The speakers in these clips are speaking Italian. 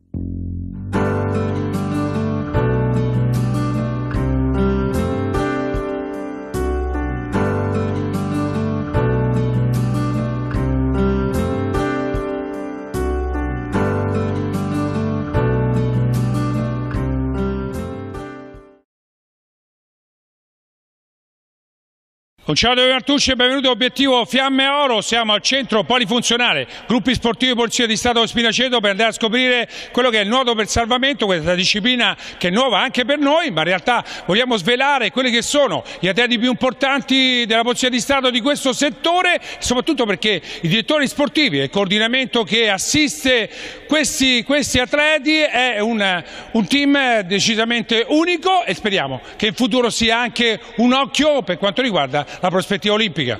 Un ciao da Martucci e benvenuti a Obiettivo Fiamme Oro. Siamo al centro polifunzionale Gruppi Sportivi Polizia di Stato Spinaceto per andare a scoprire quello che è il nuoto per salvamento, questa disciplina che è nuova anche per noi, ma in realtà vogliamo svelare quelli che sono gli atleti più importanti della Polizia di Stato di questo settore, soprattutto perché i direttori sportivi e il coordinamento che assiste questi atleti è un team decisamente unico e speriamo che in futuro sia anche un occhio per quanto riguarda la prospettiva olimpica.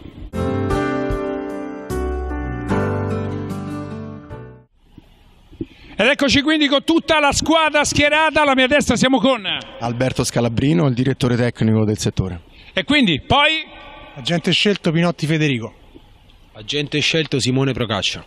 Ed eccoci quindi con tutta la squadra schierata. Alla mia destra siamo con Alberto Scalabrino, il direttore tecnico del settore. E quindi poi agente scelto Pinotti Federico. Agente scelto Simone Procaccia.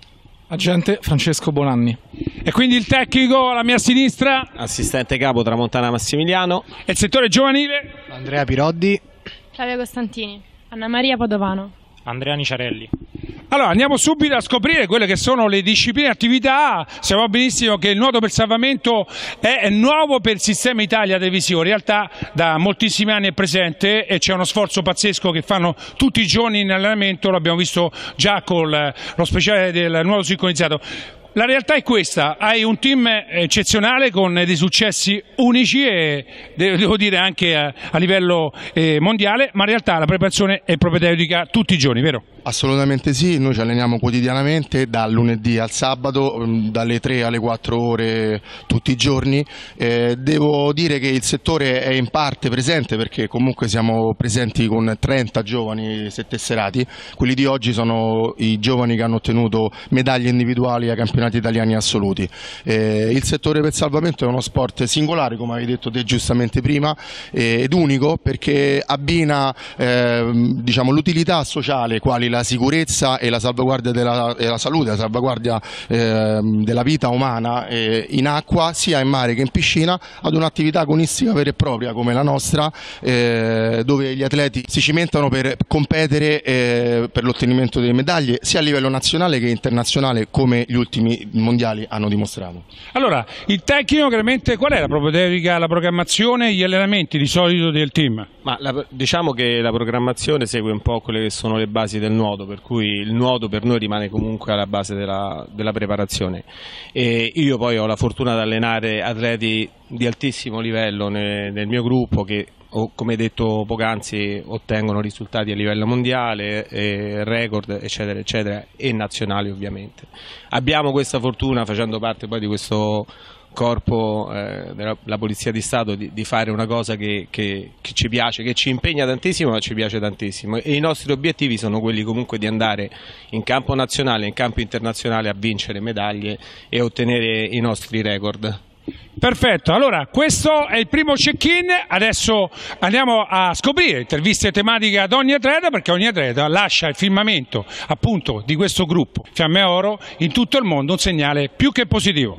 Agente Francesco Bonanni. E quindi il tecnico alla mia sinistra, Assistente capo Tramontana Massimiliano. e il settore giovanile Andrea Piroddi. Flavia Costantini, Anna Maria Padovano, Andrea Niciarelli. Allora andiamo subito a scoprire quelle che sono le discipline e attività. Sappiamo benissimo che il nuoto per salvamento è nuovo per il sistema Italia televisivo, in realtà da moltissimi anni è presente e c'è uno sforzo pazzesco che fanno tutti i giorni in allenamento, l'abbiamo visto già con lo speciale del nuoto sincronizzato. La realtà è questa, hai un team eccezionale con dei successi unici e devo dire anche a livello mondiale, ma in realtà la preparazione è propedeutica tutti i giorni, vero? Assolutamente sì, noi ci alleniamo quotidianamente dal lunedì al sabato, dalle 3 alle 4 ore tutti i giorni. Devo dire che il settore è in parte presente perché comunque siamo presenti con 30 giovani setteserati, quelli di oggi sono i giovani che hanno ottenuto medaglie individuali ai campionati italiani assoluti. Il settore per salvamento è uno sport singolare, come avevi detto te giustamente prima, ed unico perché abbina diciamo, l'utilità sociale quali la sicurezza e la salvaguardia della salute, la salvaguardia della vita umana in acqua sia in mare che in piscina ad un'attività agonistica vera e propria come la nostra, dove gli atleti si cimentano per competere per l'ottenimento delle medaglie sia a livello nazionale che internazionale, come gli ultimi mondiali hanno dimostrato. Allora, il tecnico chiaramente qual è la propedeutica, la programmazione, gli allenamenti di solito del team? Ma diciamo che la programmazione segue un po' quelle che sono le basi del nuoto, per cui il nuoto per noi rimane comunque alla base della preparazione. E io poi ho la fortuna di allenare atleti di altissimo livello nel mio gruppo che, come detto poc'anzi, ottengono risultati a livello mondiale, record eccetera eccetera, e nazionali ovviamente. Abbiamo questa fortuna, facendo parte poi di questo corpo della Polizia di Stato, di fare una cosa che ci piace, che ci impegna tantissimo, ma ci piace tantissimo, e i nostri obiettivi sono quelli comunque di andare in campo nazionale, in campo internazionale a vincere medaglie e ottenere i nostri record. Perfetto, allora questo è il primo check-in, adesso andiamo a scoprire interviste tematiche ad ogni atleta, perché ogni atleta lascia il firmamento appunto di questo gruppo Fiamme Oro in tutto il mondo, un segnale più che positivo.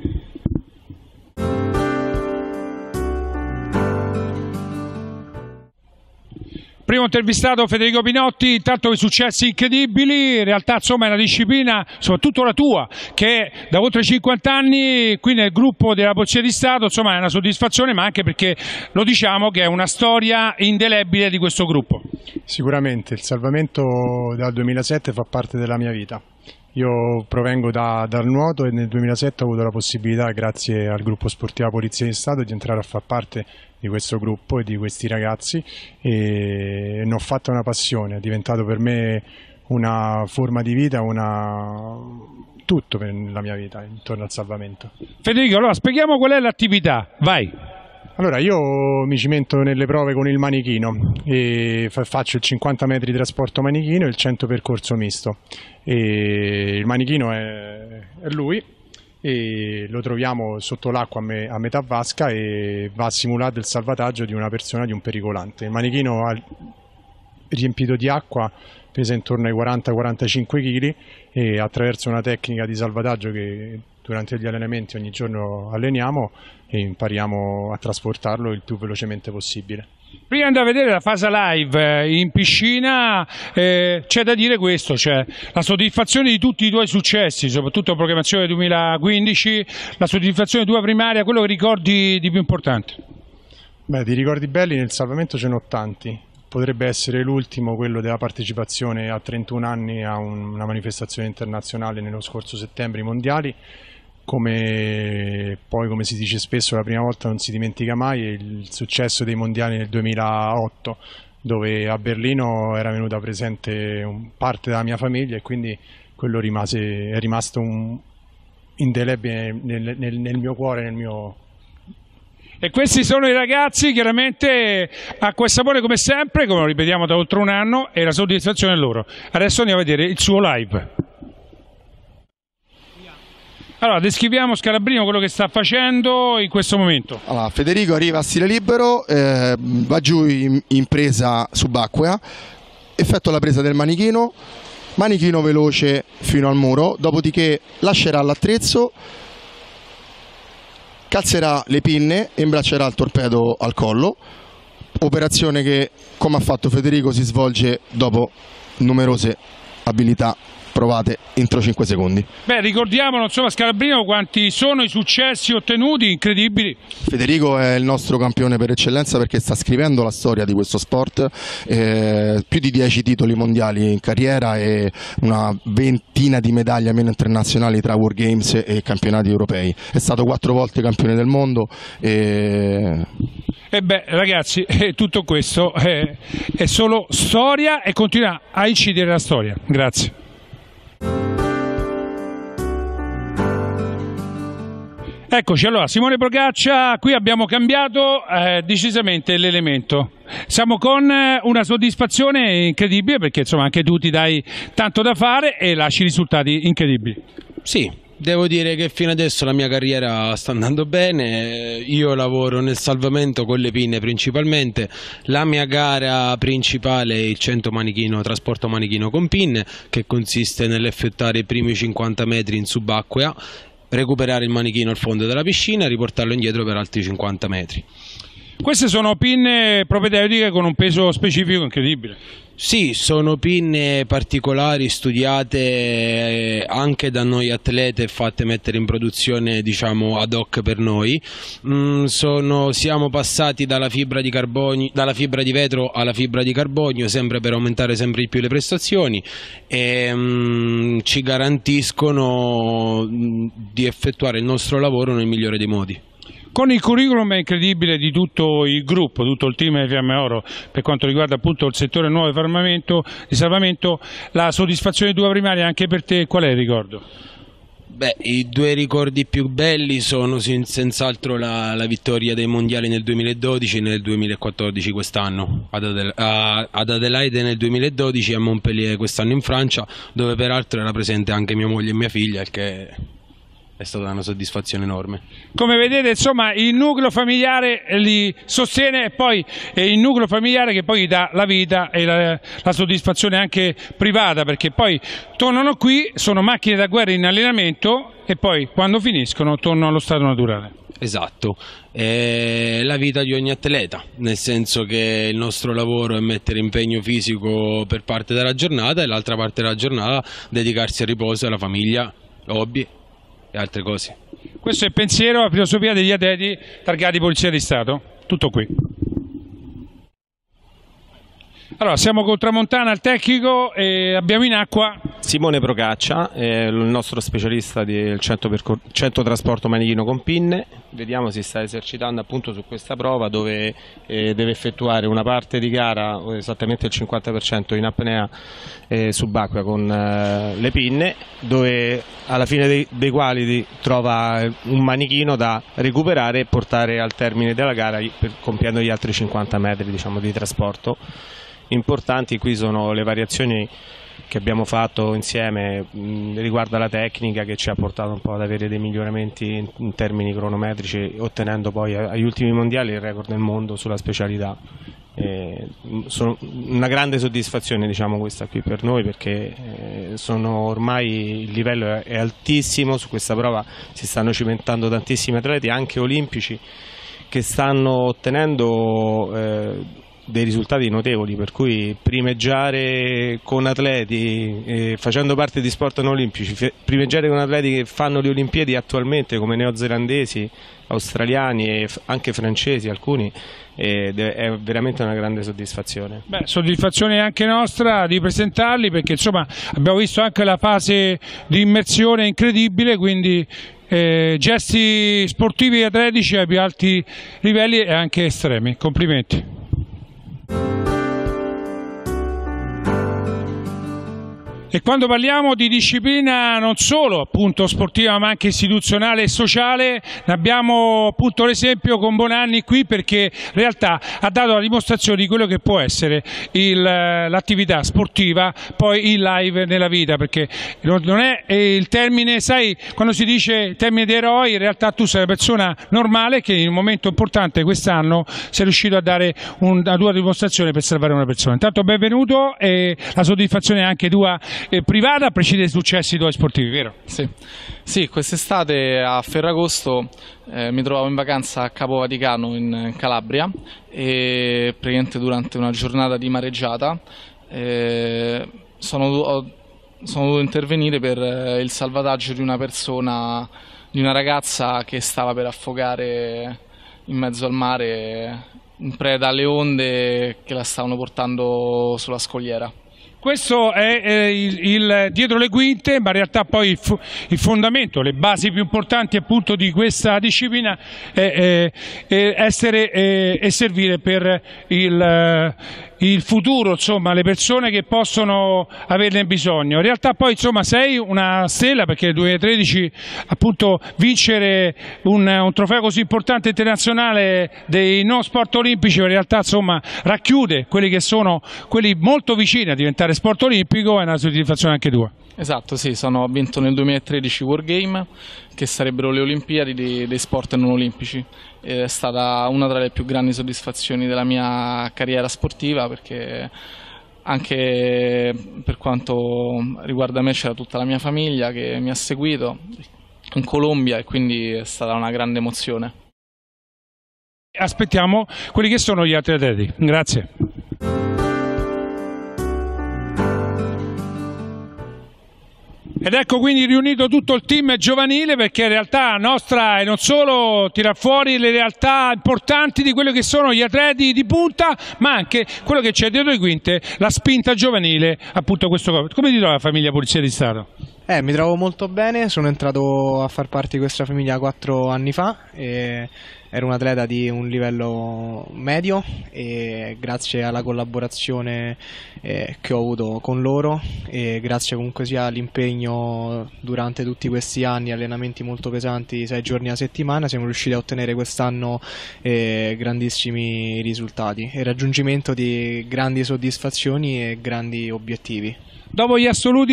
Primo intervistato Federico Pinotti, intanto i successi incredibili, in realtà insomma è una disciplina, soprattutto la tua, che è da oltre 50 anni qui nel gruppo della Polizia di Stato, insomma è una soddisfazione, ma anche perché lo diciamo che è una storia indelebile di questo gruppo. Sicuramente, il salvamento dal 2007 fa parte della mia vita. Io provengo dal nuoto e nel 2007 ho avuto la possibilità, grazie al gruppo sportivo Polizia di Stato, di entrare a far parte di questo gruppo e di questi ragazzi, e ne ho fatto una passione, è diventato per me una forma di vita, tutto per la mia vita intorno al salvamento. Federico, allora spieghiamo qual è l'attività, vai! Allora, io mi cimento nelle prove con il manichino e faccio il 50 metri di trasporto manichino e il 100 percorso misto. E il manichino è lui, e lo troviamo sotto l'acqua a metà vasca e va a simulare il salvataggio di una persona, di un pericolante. Il manichino riempito di acqua, pesa intorno ai 40-45 kg e attraverso una tecnica di salvataggio che durante gli allenamenti ogni giorno alleniamo e impariamo a trasportarlo il più velocemente possibile. Prima di andare a vedere la fase live in piscina, c'è da dire questo, cioè la soddisfazione di tutti i tuoi successi, soprattutto la programmazione 2015, la soddisfazione tua primaria, quello che ricordi di più importante? Beh, di ricordi belli nel salvamento ce ne ho tanti. Potrebbe essere l'ultimo, quello della partecipazione a 31 anni a una manifestazione internazionale nello scorso settembre, i mondiali. Come si dice spesso, la prima volta non si dimentica mai il successo dei mondiali nel 2008, dove a Berlino era venuta presente parte della mia famiglia e quindi quello è rimasto indelebile nel mio cuore, nel mio... E questi sono i ragazzi, chiaramente acqua e sapone come sempre, come lo ripetiamo da oltre un anno, e la soddisfazione è loro. Adesso andiamo a vedere il suo live. Allora, descriviamo Scalabrino quello che sta facendo in questo momento. Allora, Federico arriva a stile libero, va giù in presa subacquea, effettua la presa del manichino veloce fino al muro, dopodiché lascerà l'attrezzo, calzerà le pinne e imbraccerà il torpedo al collo, operazione che, come ha fatto Federico, si svolge dopo numerose abilità provate entro 5 secondi. Beh, ricordiamolo, insomma, Scalabrino, quanti sono i successi ottenuti, incredibili. Federico è il nostro campione per eccellenza perché sta scrivendo la storia di questo sport, più di 10 titoli mondiali in carriera e una ventina di medaglie almeno internazionali tra World Games e campionati europei. È stato 4 volte campione del mondo e beh, ragazzi, tutto questo è solo storia e continua a incidere la storia. Grazie. Eccoci, allora, Simone Procaccia, qui abbiamo cambiato decisamente l'elemento. Siamo con una soddisfazione incredibile perché insomma anche tu ti dai tanto da fare e lasci risultati incredibili. Sì, devo dire che fino adesso la mia carriera sta andando bene, io lavoro nel salvamento con le pinne principalmente, la mia gara principale è il 100 manichino, trasporto manichino con pinne, che consiste nell'effettuare i primi 50 metri in subacquea, recuperare il manichino al fondo della piscina e riportarlo indietro per altri 50 metri. Queste sono pinne propedeutiche con un peso specifico incredibile. Sì, sono pinne particolari, studiate anche da noi atlete e fatte mettere in produzione, diciamo, ad hoc per noi. Siamo passati dalla fibra di vetro alla fibra di carbonio, sempre per aumentare sempre di più le prestazioni e ci garantiscono di effettuare il nostro lavoro nel migliore dei modi. Con il curriculum incredibile di tutto il gruppo, tutto il team di Fiamme Oro per quanto riguarda appunto il settore nuovo di salvamento, la soddisfazione tua primaria anche per te qual è il ricordo? Beh, i due ricordi più belli sono senz'altro la vittoria dei mondiali nel 2012 e nel 2014 quest'anno, ad Adelaide nel 2012 e a Montpellier quest'anno in Francia, dove peraltro era presente anche mia moglie e mia figlia, il che è stata una soddisfazione enorme. Come vedete, insomma, il nucleo familiare li sostiene e poi è il nucleo familiare che poi dà la vita e la soddisfazione anche privata, perché poi tornano qui, sono macchine da guerra in allenamento e poi quando finiscono tornano allo stato naturale. Esatto, è la vita di ogni atleta, nel senso che il nostro lavoro è mettere impegno fisico per parte della giornata e l'altra parte della giornata dedicarsi al riposo, alla famiglia, hobby e altre cose. Questo è il pensiero, la filosofia degli atleti targati Polizia di Stato. Tutto qui. Allora, siamo col Tramontana al tecnico e abbiamo in acqua Simone Procaccia, il nostro specialista del 100 trasporto manichino con pinne. Vediamo si sta esercitando appunto su questa prova dove deve effettuare una parte di gara, esattamente il 50% in apnea subacquea con le pinne, dove alla fine dei quali trova un manichino da recuperare e portare al termine della gara compiendo gli altri 50 metri, diciamo, di trasporto. Importanti qui sono le variazioni che abbiamo fatto insieme riguardo alla tecnica, che ci ha portato un po' ad avere dei miglioramenti in termini cronometrici, ottenendo poi agli ultimi mondiali il record del mondo sulla specialità. Una grande soddisfazione, diciamo, questa qui per noi, perché ormai il livello è altissimo. Su questa prova si stanno cimentando tantissimi atleti, anche olimpici, che stanno ottenendo dei risultati notevoli, per cui primeggiare con atleti facendo parte di sport non olimpici, primeggiare con atleti che fanno le Olimpiadi attualmente, come neozelandesi, australiani e anche francesi alcuni, è veramente una grande soddisfazione. Beh, soddisfazione anche nostra di presentarli, perché insomma abbiamo visto anche la fase di immersione incredibile, quindi gesti sportivi e atletici ai più alti livelli e anche estremi. Complimenti. E quando parliamo di disciplina non solo appunto sportiva ma anche istituzionale e sociale, ne abbiamo appunto l'esempio con Bonanni qui, perché in realtà ha dato la dimostrazione di quello che può essere l'attività sportiva poi in live nella vita, perché non è il termine, sai, quando si dice il termine di eroi, in realtà tu sei una persona normale che in un momento importante quest'anno sei riuscito a dare una tua dimostrazione per salvare una persona. Intanto benvenuto, e la soddisfazione è anche tua privata, a prescindere dai successi tuoi sportivi, vero? Sì, quest'estate a Ferragosto mi trovavo in vacanza a Capo Vaticano in Calabria, e praticamente durante una giornata di mareggiata sono dovuto intervenire per il salvataggio di una persona, di una ragazza che stava per affogare in mezzo al mare in preda alle onde che la stavano portando sulla scogliera. Questo è il dietro le quinte, ma in realtà poi il fondamento, le basi più importanti appunto di questa disciplina è essere e servire per il futuro, insomma, le persone che possono averne bisogno. In realtà poi insomma sei una stella, perché nel 2013 appunto vincere un trofeo così importante internazionale dei non sport olimpici in realtà insomma racchiude quelli che sono quelli molto vicini a diventare sport olimpico, è una soddisfazione anche tua. Esatto, sì, ho vinto nel 2013 World Game, che sarebbero le Olimpiadi dei sport non olimpici. È stata una tra le più grandi soddisfazioni della mia carriera sportiva, perché anche per quanto riguarda me c'era tutta la mia famiglia che mi ha seguito in Colombia, e quindi è stata una grande emozione. Aspettiamo quelli che sono gli altri atleti. Grazie. Ed ecco quindi riunito tutto il team giovanile, perché in realtà nostra è non solo tirar fuori le realtà importanti di quello che sono gli atleti di punta, ma anche quello che c'è dietro le quinte, la spinta giovanile, appunto questo. Come ti trova la famiglia Polizia di Stato? Mi trovo molto bene, sono entrato a far parte di questa famiglia 4 anni fa e ero un atleta di un livello medio, e grazie alla collaborazione che ho avuto con loro, e grazie comunque sia all'impegno durante tutti questi anni, allenamenti molto pesanti 6 giorni a settimana, siamo riusciti a ottenere quest'anno grandissimi risultati e raggiungimento di grandi soddisfazioni e grandi obiettivi. Dopo gli assoluti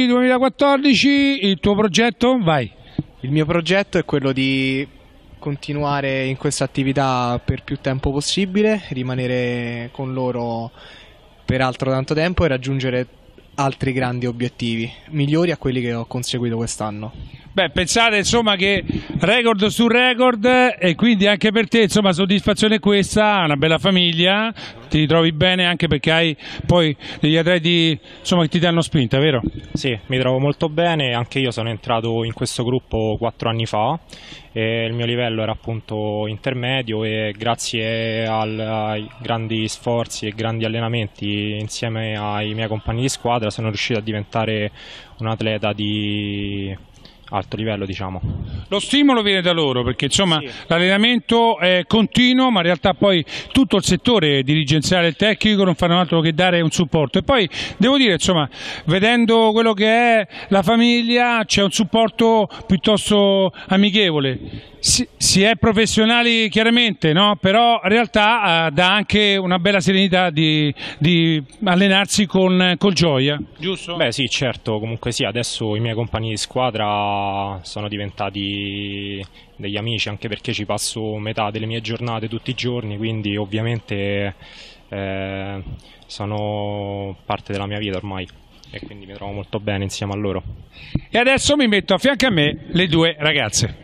2014, il tuo progetto? Vai. Il mio progetto è quello di continuare in questa attività per più tempo possibile, rimanere con loro per altro tanto tempo e raggiungere altri grandi obiettivi, migliori a quelli che ho conseguito quest'anno. Beh, pensate insomma che record su record, e quindi anche per te insomma soddisfazione questa, una bella famiglia, ti trovi bene anche perché hai poi degli atleti insomma che ti danno spinta, vero? Sì, mi trovo molto bene, anche io sono entrato in questo gruppo 4 anni fa e il mio livello era appunto intermedio, e grazie ai grandi sforzi e grandi allenamenti insieme ai miei compagni di squadra sono riuscito a diventare un atleta di alto livello, diciamo. Lo stimolo viene da loro, perché insomma sì, l'allenamento è continuo, ma in realtà poi tutto il settore dirigenziale e tecnico non fanno altro che dare un supporto. E poi devo dire, insomma, vedendo quello che è la famiglia, c'è un supporto piuttosto amichevole. Si è professionali chiaramente, no? Però in realtà dà anche una bella serenità di allenarsi con gioia, giusto? Beh sì, certo, comunque sì, adesso i miei compagni di squadra sono diventati degli amici, anche perché ci passo metà delle mie giornate tutti i giorni, quindi ovviamente sono parte della mia vita ormai e quindi mi trovo molto bene insieme a loro. E adesso mi metto a fianco a me le due ragazze.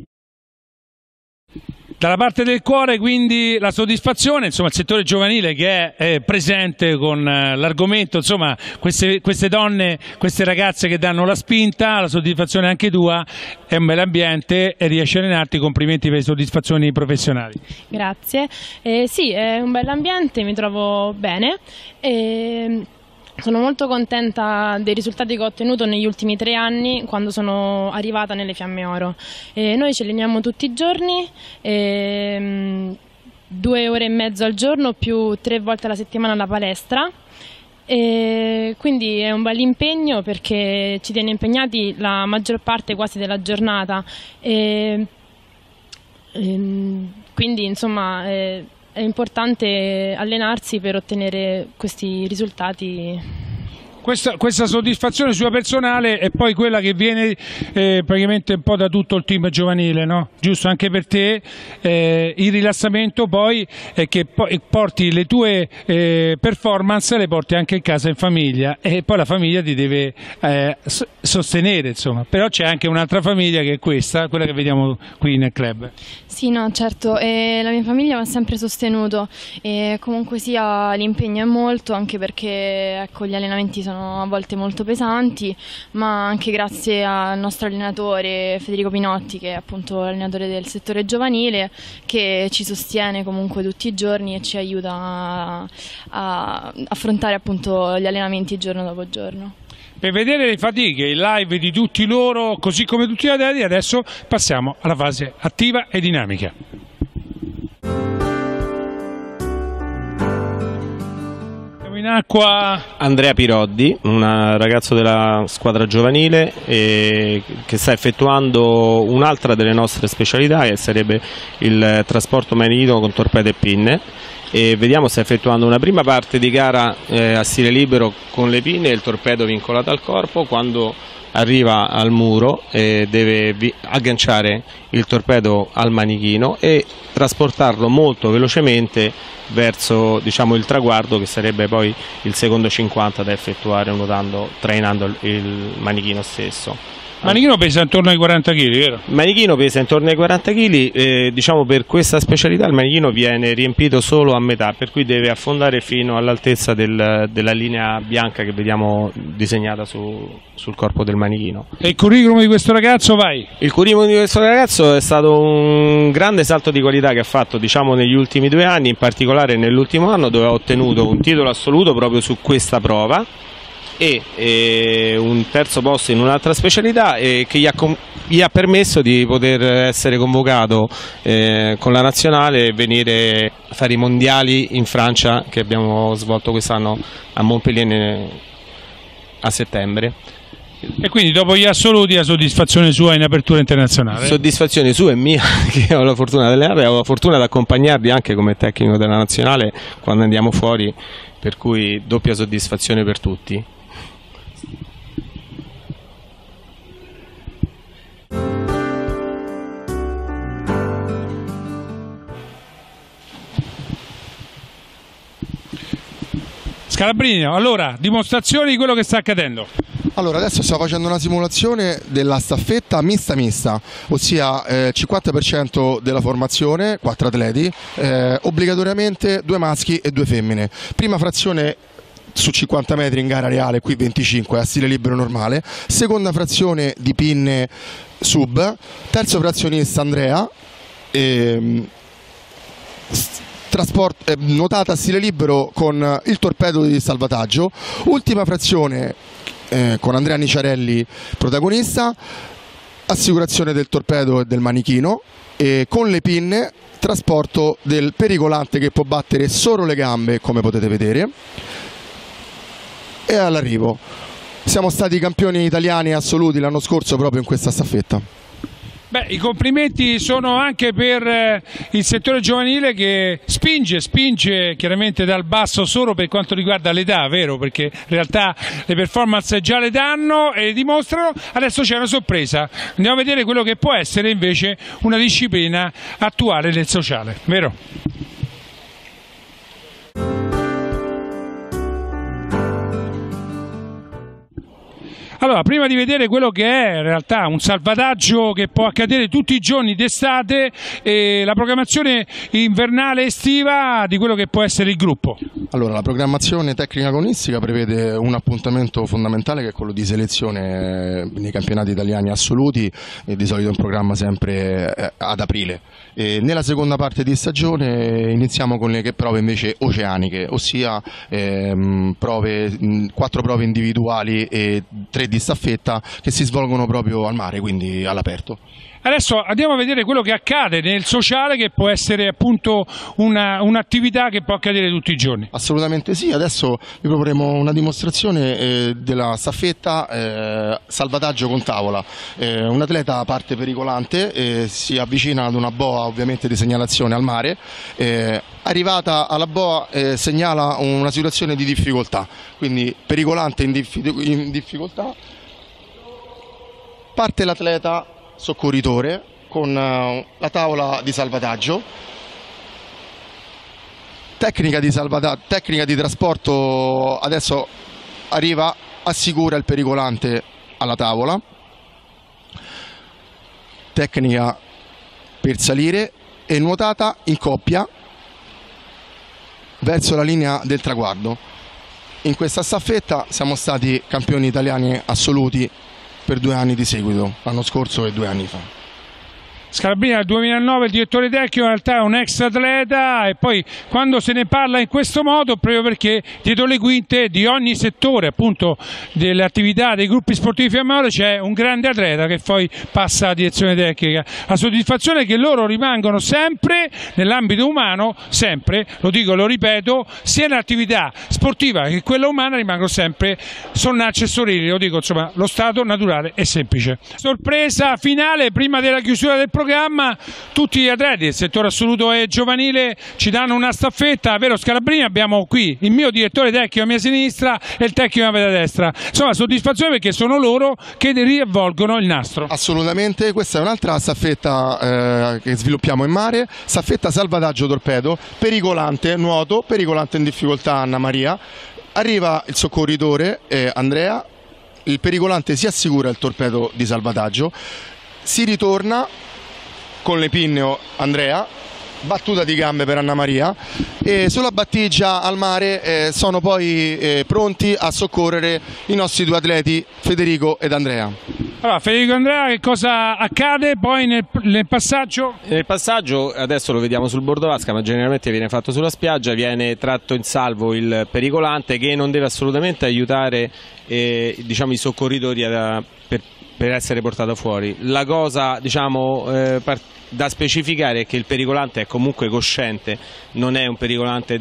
Dalla parte del cuore quindi la soddisfazione, insomma il settore giovanile che è presente con l'argomento, insomma queste donne, queste ragazze che danno la spinta, la soddisfazione anche tua, è un bel ambiente e riesci a allenarti, complimenti per le soddisfazioni professionali. Grazie. Sì, è un bel ambiente, mi trovo bene. Sono molto contenta dei risultati che ho ottenuto negli ultimi 3 anni quando sono arrivata nelle Fiamme Oro. Noi ci alleniamo tutti i giorni, 2 ore e mezzo al giorno più 3 volte alla settimana alla palestra. Quindi è un bel impegno perché ci tiene impegnati la maggior parte quasi della giornata. Quindi insomma è importante allenarsi per ottenere questi risultati. Questa soddisfazione sua personale è poi quella che viene praticamente un po' da tutto il team giovanile, no? Giusto, anche per te il rilassamento poi è che porti le tue performance, le porti anche in casa in famiglia e poi la famiglia ti deve sostenere, insomma. Però c'è anche un'altra famiglia che è questa, quella che vediamo qui nel club. Sì, no, certo, la mia famiglia mi ha sempre sostenuto e comunque sia l'impegno è molto, anche perché ecco, gli allenamenti sono a volte molto pesanti, ma anche grazie al nostro allenatore Federico Pinotti, che è appunto l'allenatore del settore giovanile, che ci sostiene comunque tutti i giorni e ci aiuta a affrontare appunto gli allenamenti giorno dopo giorno. Per vedere le fatiche, il live di tutti loro, così come tutti gli atleti, adesso passiamo alla fase attiva e dinamica. In acqua Andrea Piroddi, un ragazzo della squadra giovanile che sta effettuando un'altra delle nostre specialità, che sarebbe il trasporto maritimo con torpedo e pinne. E vediamo, sta effettuando una prima parte di gara a stile libero con le pinne e il torpedo vincolato al corpo. Quando arriva al muro deve agganciare il torpedo al manichino e trasportarlo molto velocemente verso, diciamo, il traguardo, che sarebbe poi il secondo 50 da effettuare trainando il manichino stesso. Il manichino pesa intorno ai 40 kg, vero? Il manichino pesa intorno ai 40 kg, diciamo per questa specialità il manichino viene riempito solo a metà, per cui deve affondare fino all'altezza della linea bianca che vediamo disegnata sul corpo del manichino. E il curriculum di questo ragazzo, vai? Il curriculum di questo ragazzo è stato un grande salto di qualità che ha fatto, diciamo, negli ultimi 2 anni, in particolare nell'ultimo anno, dove ha ottenuto un titolo assoluto proprio su questa prova e un terzo posto in un'altra specialità, che gli ha permesso di poter essere convocato con la nazionale e venire a fare i mondiali in Francia, che abbiamo svolto quest'anno a Montpellier a settembre. E quindi dopo gli assoluti la soddisfazione sua in apertura internazionale? Soddisfazione sua e mia, che ho la fortuna di allenare, ho la fortuna di accompagnarli anche come tecnico della nazionale quando andiamo fuori, per cui doppia soddisfazione per tutti. Scalabrino, allora, dimostrazioni di quello che sta accadendo. Allora, adesso stiamo facendo una simulazione della staffetta mista, ossia 50% della formazione, 4 atleti, obbligatoriamente 2 maschi e 2 femmine. Prima frazione su 50 metri in gara reale, qui 25 a stile libero normale, seconda frazione di pinne sub, terzo frazionista Andrea, nuotata a stile libero con il torpedo di salvataggio, ultima frazione con Andrea Niciarelli protagonista, assicurazione del torpedo e del manichino, e con le pinne trasporto del pericolante che può battere solo le gambe, come potete vedere, e all'arrivo. Siamo stati campioni italiani assoluti l'anno scorso proprio in questa staffetta. Beh, i complimenti sono anche per il settore giovanile, che spinge chiaramente dal basso solo per quanto riguarda l'età, vero? Perché in realtà le performance già le danno e le dimostrano. Adesso c'è una sorpresa, andiamo a vedere quello che può essere invece una disciplina attuale nel sociale, vero? Allora, prima di vedere quello che è in realtà un salvataggio che può accadere tutti i giorni d'estate e la programmazione invernale estiva di quello che può essere il gruppo. Allora, la programmazione tecnica agonistica prevede un appuntamento fondamentale che è quello di selezione nei campionati italiani assoluti, e di solito in programma sempre ad aprile. E nella seconda parte di stagione iniziamo con le prove invece oceaniche, ossia 4 prove individuali e 3 di staffetta che si svolgono proprio al mare, quindi all'aperto. Adesso andiamo a vedere quello che accade nel sociale, che può essere appunto un'attività che può accadere tutti i giorni. Assolutamente sì, adesso vi proporremo una dimostrazione della staffetta salvataggio con tavola. Un atleta parte pericolante, si avvicina ad una boa ovviamente di segnalazione al mare, arrivata alla boa segnala una situazione di difficoltà, quindi pericolante in difficoltà, parte l'atleta soccorritore con la tavola di salvataggio, tecnica di trasporto, adesso arriva, assicura il pericolante alla tavola, tecnica per salire e nuotata in coppia verso la linea del traguardo. In questa staffetta siamo stati campioni italiani assoluti per 2 anni di seguito, l'anno scorso e 2 anni fa. Scalabrina nel 2009 il direttore tecnico, in realtà è un ex atleta, e poi quando se ne parla in questo modo proprio perché dietro le quinte di ogni settore appunto delle attività dei gruppi sportivi Fiamme c'è un grande atleta che poi passa alla direzione tecnica. La soddisfazione è che loro rimangono sempre nell'ambito umano, sempre, lo dico, lo ripeto, sia nell'attività sportiva che quella umana rimangono sempre sonnacci e sorelli, lo dico, insomma, lo stato naturale è semplice. Sorpresa finale prima della chiusura del programma, tutti gli atleti del settore assoluto e giovanile ci danno una staffetta, vero Scalabrini? Abbiamo qui il mio direttore tecnico a mia sinistra e il tecnico a mia destra, insomma soddisfazione perché sono loro che riavvolgono il nastro. Assolutamente, questa è un'altra staffetta che sviluppiamo in mare, staffetta salvataggio torpedo, pericolante nuoto, pericolante in difficoltà Anna Maria, arriva il soccorritore Andrea, il pericolante si assicura il torpedo di salvataggio, si ritorna con l'Epinneo Andrea, battuta di gambe per Anna Maria, e sulla battigia al mare sono poi pronti a soccorrere i nostri 2 atleti Federico ed Andrea. Allora, Federico e Andrea, che cosa accade poi nel passaggio? Nel passaggio, adesso lo vediamo sul bordo vasca, ma generalmente viene fatto sulla spiaggia, viene tratto in salvo il pericolante che non deve assolutamente aiutare diciamo, i soccorritori per essere portato fuori. La cosa da specificare è che il pericolante è comunque cosciente, non è un pericolante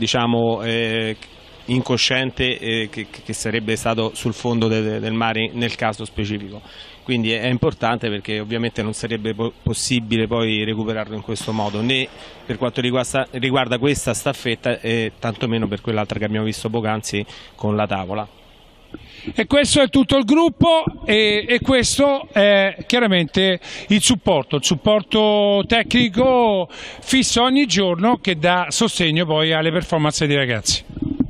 incosciente che sarebbe stato sul fondo del mare nel caso specifico. Quindi è importante perché ovviamente non sarebbe possibile poi recuperarlo in questo modo, né per quanto riguarda questa staffetta e tantomeno per quell'altra che abbiamo visto poc'anzi con la tavola. E questo è tutto il gruppo e questo è chiaramente il supporto tecnico fisso ogni giorno che dà sostegno poi alle performance dei ragazzi.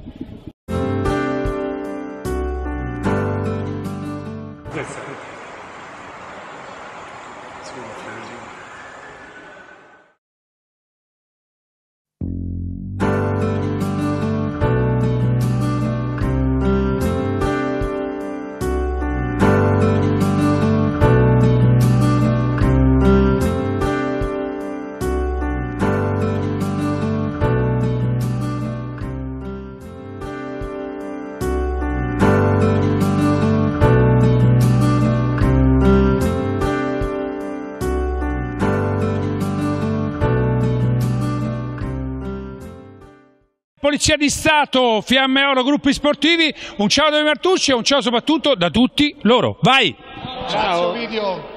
Polizia di Stato, Fiamme Oro, gruppi sportivi, un ciao da Martucci e un ciao soprattutto da tutti loro. Vai! Ciao!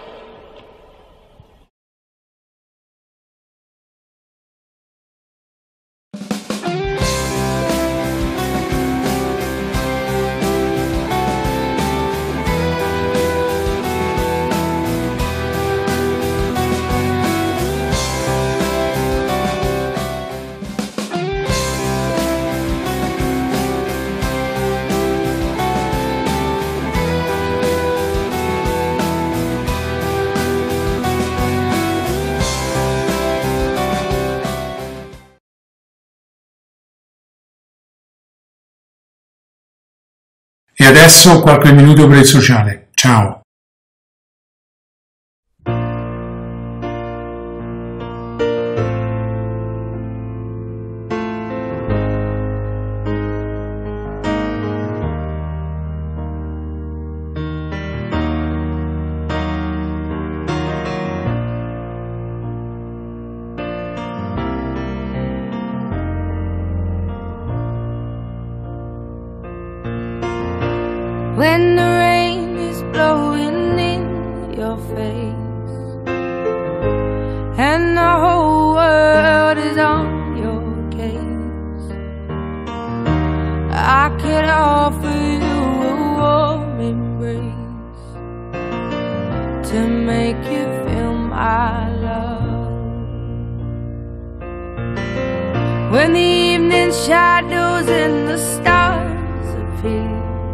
adesso qualche minuto per il sociale. Ciao. When the rain is blowing in your face and the whole world is on your case, I could offer you a warm embrace to make you feel my love. When the evening shadows and the stars appear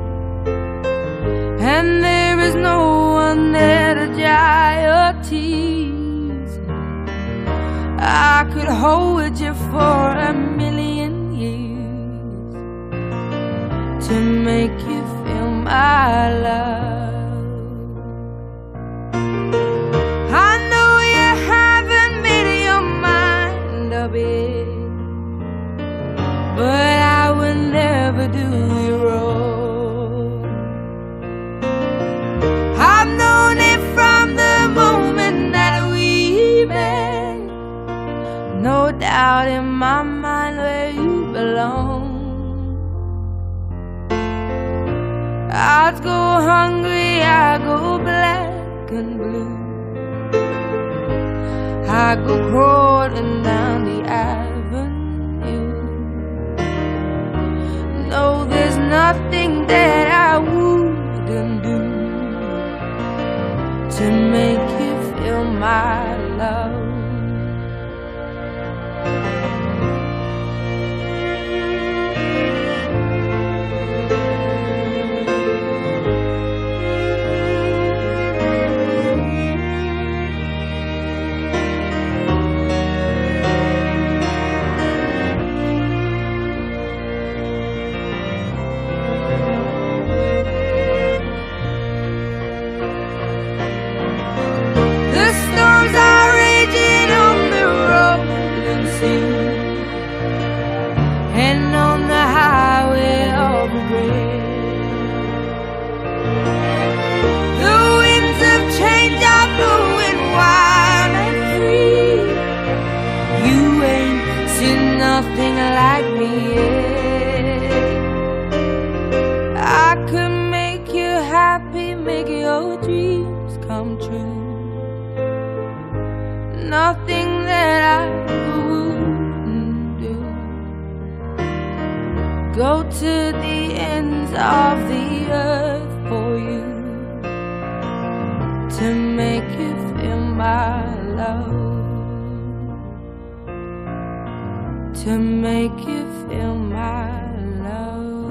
and there is no one there to dry your tears, I could hold you for a million years to make you feel my love. I know you haven't made your mind up yet, but I will never do you wrong. I've known it from the moment that we met, no doubt in my mind where you belong. I'd go hungry, I go black and blue, I go crawling down the avenue. No, there's nothing that I wouldn't do to make you feel my love. Nothing like me yet. I could make you happy, make your dreams come true. Nothing that I wouldn't do. Go to the ends of the earth for you to make you feel my love. To make you feel my love.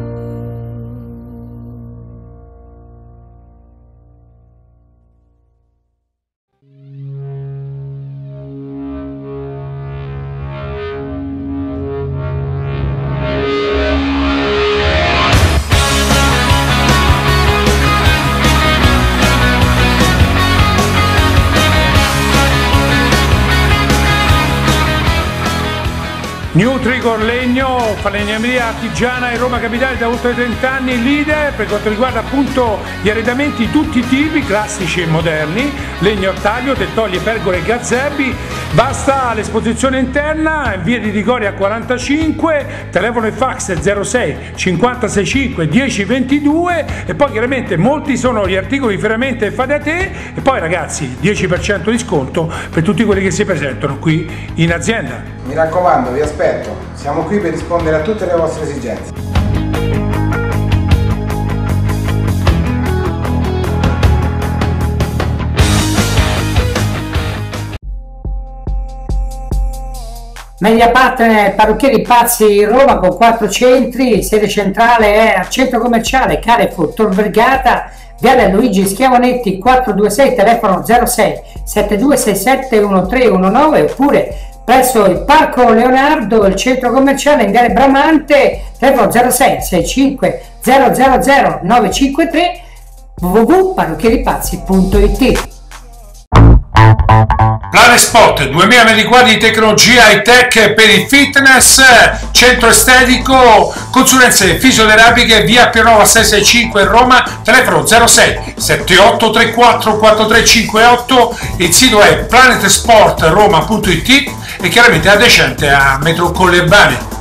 Nutricor Legno, falegnameria artigiana in Roma Capitale da oltre 30 anni, leader per quanto riguarda appunto gli arredamenti di tutti i tipi, classici e moderni, legno a taglio, tettoglie, pergole e gazzebi. Basta l'esposizione interna in via di Ligoria 45, telefono e fax 06 565 10 22 e poi chiaramente molti sono gli articoli ferramenta e fai da te e poi ragazzi 10% di sconto per tutti quelli che si presentano qui in azienda. Mi raccomando, vi aspetto, siamo qui per rispondere a tutte le vostre esigenze. Media Partner Parrucchieri Pazzi Roma con 4 centri, sede centrale è al centro commerciale Carrefour Tor Vergata, Viale Luigi Schiavonetti 426, telefono 06 7267 1319 oppure presso il Parco Leonardo, il centro commerciale in Viale Bramante, telefono 06 65 000 953, www.parrucchieripazzi.it. Planet Sport, 2000 metri quadri di tecnologia high tech per il fitness, centro estetico, consulenze fisioterapiche, via Pianova 665 Roma, telefono 06 7834 4358, il sito è planetsportroma.it e chiaramente adecente a Metro Colle Urbane.